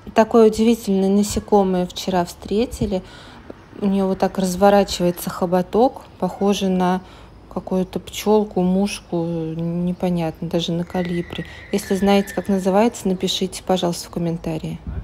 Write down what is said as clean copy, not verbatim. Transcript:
Такое удивительное насекомое вчера встретили. У нее вот так разворачивается хоботок, похоже на какую-то пчелку, мушку, непонятно, даже на калибре. Если знаете, как называется, напишите, пожалуйста, в комментарии.